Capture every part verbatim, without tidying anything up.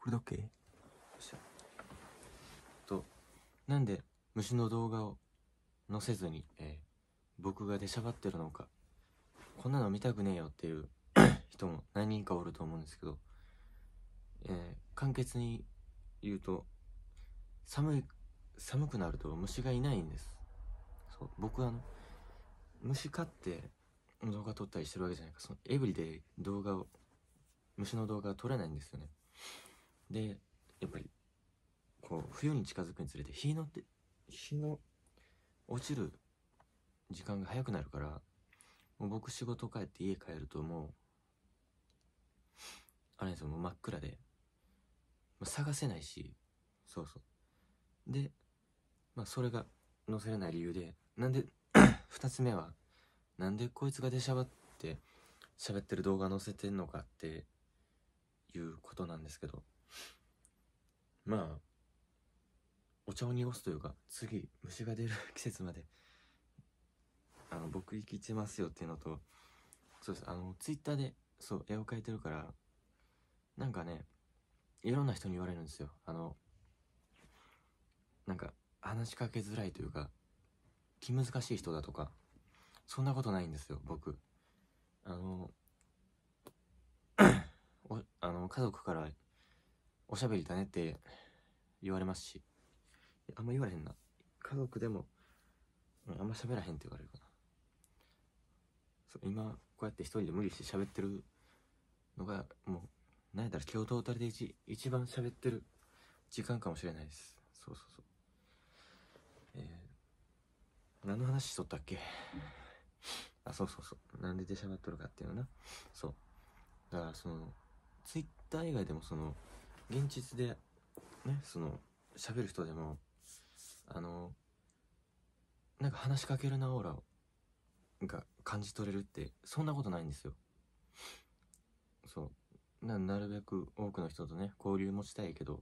れで OK？ よっしゃ。と、なんで虫の動画を載せずに、えー、僕が出しゃばってるのか、こんなの見たくねえよっていう人も何人かおると思うんですけど、えー、簡潔に言うと、寒い、寒くなると虫がいないんです。そう、僕はあの、虫飼って動画撮ったりしてるわけじゃないか、そのエブリデイ動画を、虫の動画が撮れないんですよね。で、やっぱり、こう、冬に近づくにつれて日のって、日の落ちる時間が早くなるから、もう僕仕事帰って家帰るともう、あれですよ、もう真っ暗で、まあ、探せないし、そうそう。で、まあそれが載せれない理由で、なんで、二つ目は、なんでこいつが出しゃばって喋ってる動画載せてんのかっていうことなんですけど、まあ、お茶を濁すというか、次、虫が出る季節まで、あの、僕生きてますよっていうのと、そうです、あの、ツイッターで、そう、絵を描いてるから、なんかね、いろんな人に言われるんですよ。あの、なんか、話しかけづらいというか、気難しい人だとか、そんなことないんですよ、僕。あの、おあの家族からおしゃべりだねって言われますし、あんま言われへんな。家族でも、うん、あんま喋らへんって言われるかな。そう、今、こうやって一人で無理して喋ってるのが、もう、なんやったら今日トータルで一一番喋ってる時間かもしれないです。そうそうそう。えー、何の話しとったっけ？あ、そうそうそう。なんで出しゃばっとるかっていうのな。そう。だからその、ツイッター以外でもその、現実で、ね、その、喋る人でも、あの、なんか話しかけるなオーラが感じ取れるって、そんなことないんですよ。そう。な、なるべく多くの人とね、交流持ちたいけど、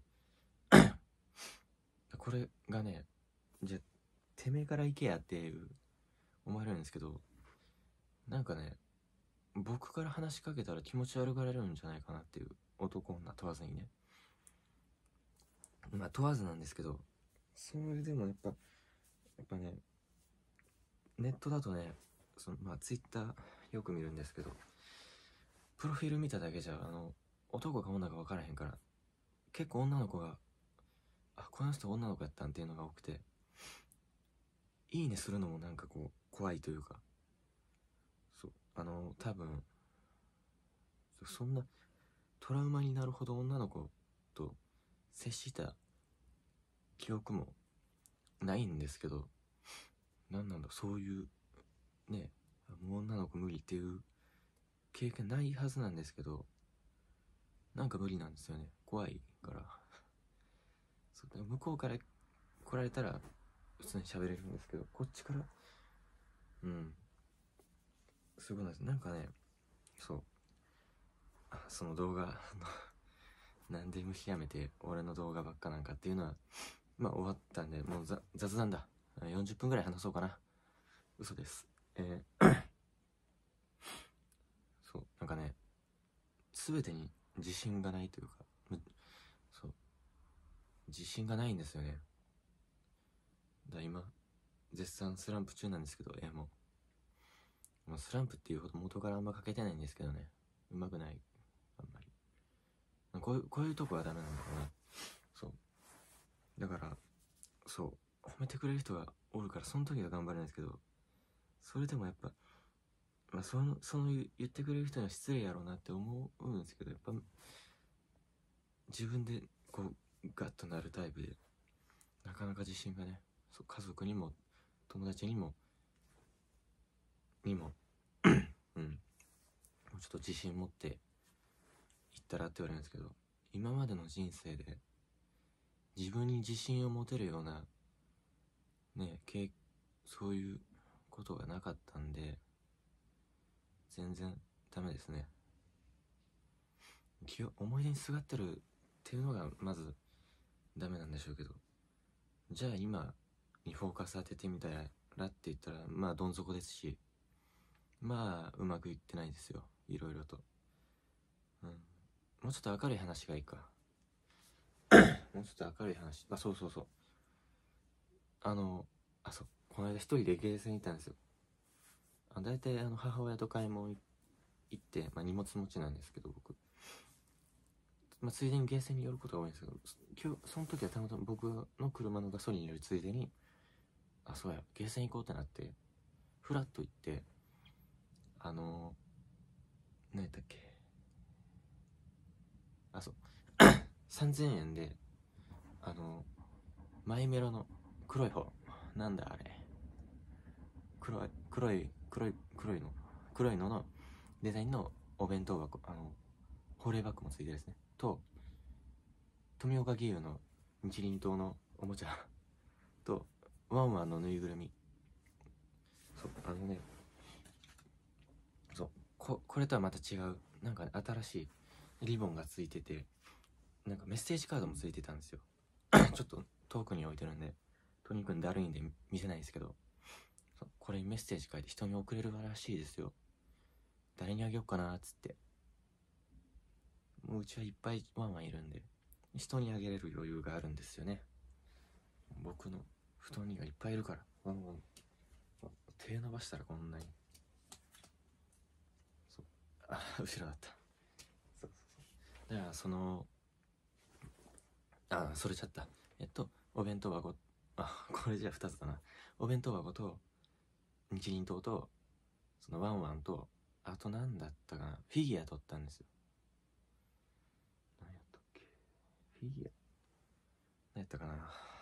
これがね、じゃ、てめえから行けやっていう思われるんですけど、なんかね、僕から話しかけたら気持ち悪がられるんじゃないかなっていう、男女問わずにね。まあ問わずなんですけど、それでもやっぱ、やっぱね、ネットだとね、そのまあツイッターよく見るんですけど、プロフィール見ただけじゃ、あの、男か女か分からへんから、結構女の子が、あ、この人女の子やったんっていうのが多くて、いいねするのもなんかこう、怖いというか、そう、あの、多分、そんなトラウマになるほど女の子と接した記憶もないんですけど、なんなんだ、そういう、ね、もう女の子無理っていう経験ないはずなんですけど、なんか無理なんですよね。怖いから。そう、向こうから来られたら普通に喋れるんですけど、こっちから、うん、そういうことなんです。なんかね、そう、あ、その動画なんで虫やめて俺の動画ばっかなんかっていうのは、まあ終わったんで、もう雑談だ。よんじゅっぷんぐらい話そうかな。嘘です。えー、そう、なんかね、全てに自信がないというか、そう、自信がないんですよね。だ今、絶賛スランプ中なんですけど、絵も。もうスランプっていうほど元からあんま描けてないんですけどね。うまくない。あんまり。こういう、こういうとこはダメなんだろうな。そう。だから、そう、褒めてくれる人がおるから、その時は頑張るんですけど、それでもやっぱ、まあ、その、その言ってくれる人には失礼やろうなって思うんですけど、やっぱ、自分で、こう、ガッとなるタイプで、なかなか自信がね、そう、家族にも、友達にも、にも、うん、もうちょっと自信持って言ったらって言われるんですけど、今までの人生で、自分に自信を持てるような、ね、そういうことがなかったんで、全然ダメですね。思い出にすがってるっていうのがまずダメなんでしょうけど、じゃあ今にフォーカス当ててみたらって言ったら、まあどん底ですし、まあうまくいってないですよ、いろいろと。うん、もうちょっと明るい話がいいか。 もうちょっと明るい話。あ、そうそうそう。あの、あ、そう、この間一人でゲーセン行ったんですよ。あ、大体あの母親と買い物行って、まあ、荷物持ちなんですけど、僕。まあ、ついでにゲーセンに寄ることが多いんですけど、今日、その時はたまたま僕の車のガソリン入れるついでに、あ、そうや、ゲーセン行こうってなって、フラッと行って、あのー、何やったっけ、あ、そう、さんぜんえんで、あのー、マイメロの黒い方、なんだあれ、黒い、黒い、黒い、黒いの、黒いののデザインのお弁当箱、あの、保冷バッグもついてるですね。と、富岡義勇の日輪刀のおもちゃと、ワンワンのぬいぐるみ。そう、あのね、そう、こ、これとはまた違う、なんか、ね、新しいリボンがついてて、なんかメッセージカードもついてたんですよ。ちょっと遠くに置いてるんで、とにかくだるいんで見せないですけど、そう、これにメッセージ書いて人に送れるらしいですよ。誰にあげようかなーっつって。もううちはいっぱいワンワンいるんで、人にあげれる余裕があるんですよね。僕の布団にはいっぱいいるから、ワンワン。手伸ばしたらこんなに。そう。あ、後ろだった。そうそうそう。だからその、あ、それちゃった。えっと、お弁当箱、あ、これじゃふたつだな。お弁当箱と、日輪刀と、そのワンワンと、あと何だったかな。フィギュア取ったんですよ。何やったっけ。フィギュア。何やったかな。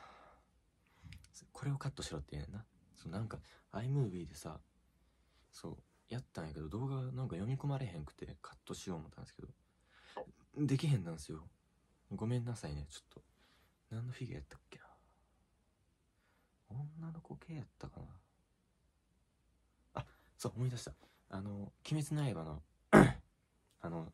これをカットしろって言うねんな。そう、なんか、iMovie でさ、そう、やったんやけど、動画なんか読み込まれへんくて、カットしよう思ったんですけど、できへんなんですよ。ごめんなさいね、ちょっと。何のフィギュアやったっけな。女の子系やったかな。あ、そう、思い出した。あの、鬼滅の刃のあの、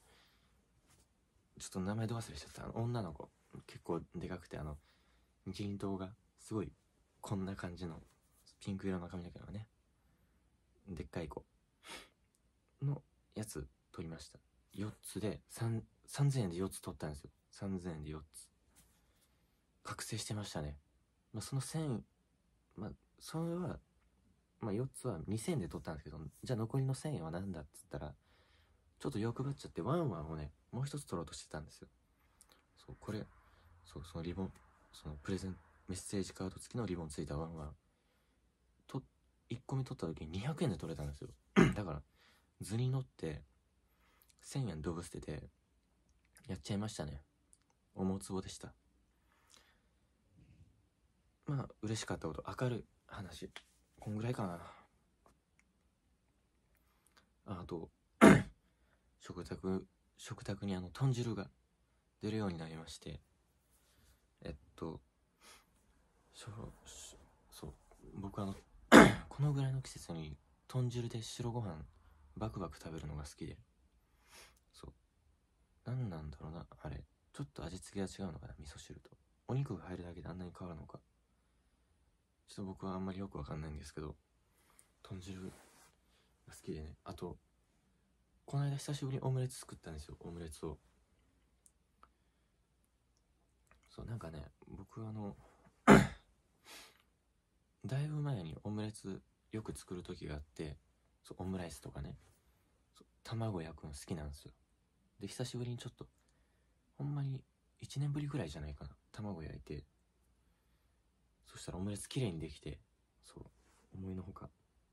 ちょっと名前ど忘れしちゃった。あの女の子、結構でかくて、あの、日輪刀が、すごい、こんな感じの、ピンク色の髪の毛のね、でっかい子のやつ取りました。よっつで、さん さんぜんえんでよっつ取ったんですよ。さんぜんえんでよっつ。覚醒してましたね。まあ、そのせん、まあ、それは、まあ、よっつはにせんえんで取ったんですけど、じゃあ残りのせんえんは何だっつったら、ちょっと欲張っちゃって、ワンワンをね、もう一つ取ろうとしてたんですよ。そう、これ、そう、そのリボン、そのプレゼン、メッセージカード付きのリボンついたワンワン、と、いっこめ取った時ににひゃくえんで取れたんですよ。だから、図に乗って、せんえんドブ捨てて、やっちゃいましたね。思うつぼでした。まあ、嬉しかったこと、明るい話。こんぐらいかな。あ、あと、食卓、食卓にあの、豚汁が出るようになりまして、えっと、しょ、しそう、僕あの、このぐらいの季節に豚汁で白ご飯バクバク食べるのが好きで、そう、何なんだろうな、あれ。ちょっと味付けが違うのかな、味噌汁と。お肉が入るだけであんなに変わるのか。ちょっと僕はあんまりよくわかんないんですけど、豚汁が好きでね。あと、この間久しぶりにオムレツ作ったんですよ、オムレツを。そう、なんかね、僕あの、だいぶ前にオムレツよく作る時があって、そう、オムライスとかね、そう、卵焼くの好きなんですよ。で、久しぶりにちょっと、ほんまにいちねんぶりぐらいじゃないかな、卵焼いて、そしたらオムレツ綺麗にできて、そう、思いのほか、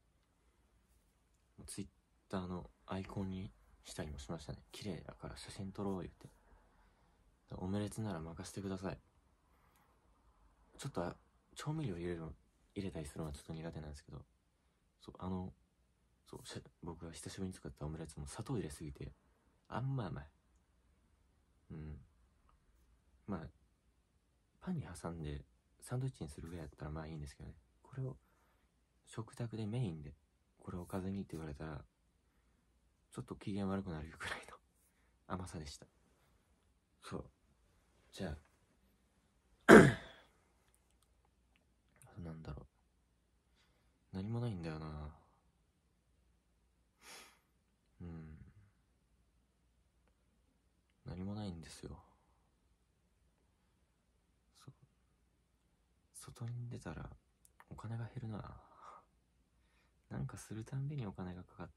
ツイッターのアイコンにしたりもしましたね。綺麗だから写真撮ろう言って。オムレツなら任せてください。ちょっと調味料入れる入れたりするのはちょっと苦手なんですけど、そう、あの、そう、僕が久しぶりに作ったオムレツも砂糖入れすぎて、あんま甘い。うん。まあ、パンに挟んでサンドイッチにするぐらいだったらまあいいんですけどね。これを食卓でメインで、これをおかずにって言われたら、ちょっと機嫌悪くなるくらいの甘さでした。そう。じゃあ、なんだろう。何もないんだよな。うん。何もないんですよ。 外に出たらお金が減るな。なんかするたんびにお金がかかって、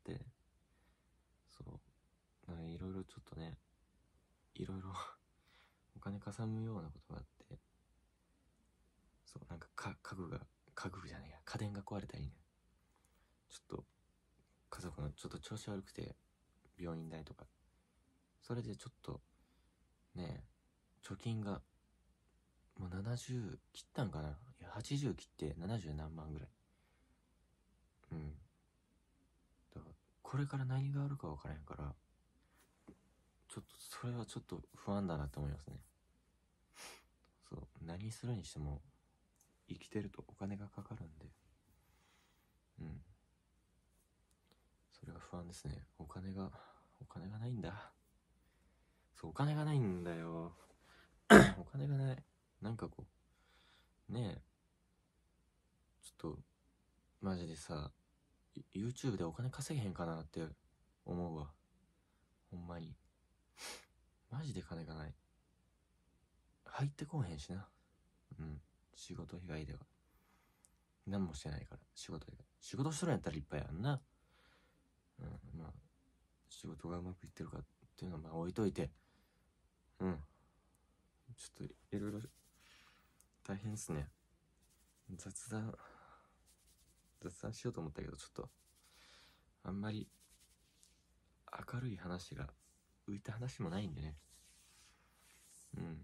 そうなんかいろいろちょっとね、いろいろお金かさむようなことがあって、そうなんかか家具が家具じゃないや家電が壊れたりね、ちょっと家族のちょっと調子悪くて病院代とか、それでちょっとね貯金がもうななじゅう切ったんかな、いやはちじゅう切ってななじゅう何万ぐらい。うんだからこれから何があるか分からへんから、ちょっとそれはちょっと不安だなって思いますね。そう何するにしても生きてるとお金がかかるんで、うんそれが不安ですね。お金がお金がないんだ。そうお金がないんだよお金がない。なんかこうねえちょっとマジでさ YouTube でお金稼げへんかなって思うわ。ほんまにマジで金がない。入ってこうへんしな。うん仕事以外では何もしてないから。仕事以外仕事しとるんやったら立派やんな。うんまあ仕事がうまくいってるかっていうのはまあ置いといて、うんちょっといろいろ大変ですね。雑談雑談しようと思ったけどちょっとあんまり明るい話が浮いた話もないんでね。うん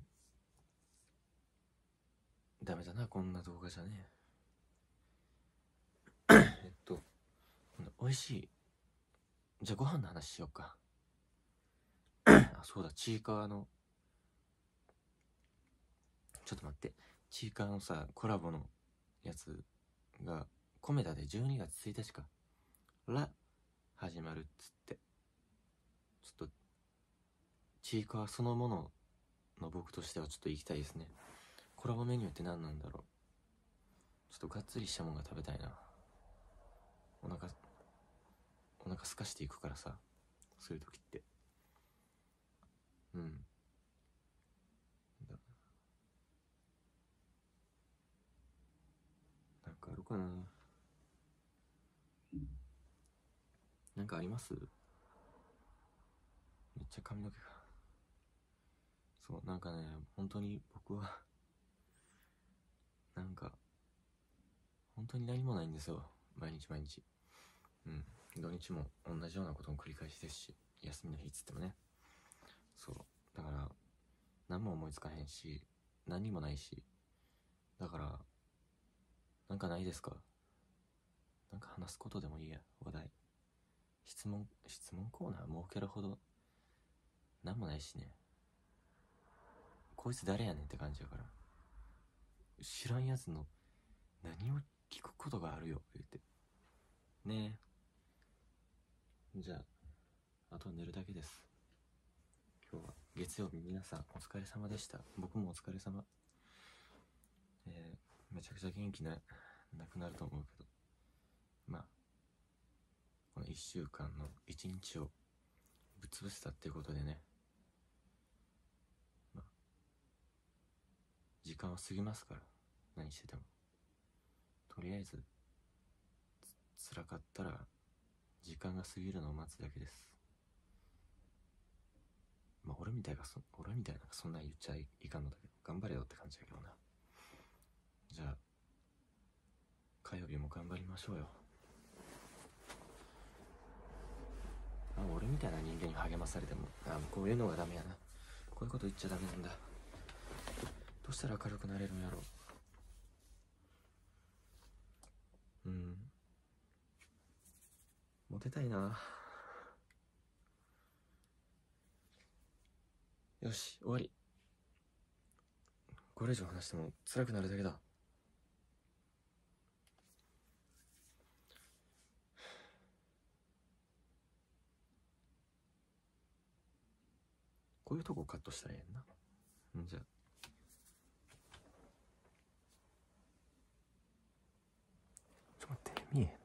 ダメだなこんな動画じゃねえっと美味しいじゃあご飯の話しようかあそうだちいかわのちょっと待ってちいかわのさコラボのやつがコメダでじゅうにがつついたちから始まるっつって、ちょっとちいかわそのものの僕としてはちょっと行きたいですね。コラボメニューって何なんだろう。ちょっとがっつりしたものが食べたいな。お腹お腹すかしていくからさ、そういう時ってうんだなんかあるかな。なんかあります？めっちゃ髪の毛がそうなんかね本当に僕はなんか本当に何もないんですよ毎日毎日。うん土日も同じようなことの繰り返しですし、休みの日っつってもね。そうだから何も思いつかへんし何にもないし、だからなんかないですか？なんか話すことでもいいや。話題質問質問コーナー設けるほど何もないしね。こいつ誰やねんって感じやから、知らんやつの何を聞くことがあるよ言ってねえ。じゃああと寝るだけです。今日は月曜日、皆さんお疲れ様でした。僕もお疲れ様。えー、めちゃくちゃ元気ななくなると思うけど、まあこのいっしゅうかんのいちにちをぶっ潰せたっていうことでね、まあ時間は過ぎますから、何しててもとりあえずつ辛かったら時間が過ぎるのを待つだけです。まあ俺みたいがそ俺みたいなそんなん言っちゃいかんのだけど、頑張れよって感じだけどな。じゃあ火曜日も頑張りましょうよ。あ俺みたいな人間に励まされても、あこういうのがダメやな、こういうこと言っちゃダメなんだ、どうしたら明るくなれるんやろう。うんモテたいな。よし終わり。これ以上話しても辛くなるだけだ。こういうとこカットしたらええんな。んじゃあちょっと待って見えへん。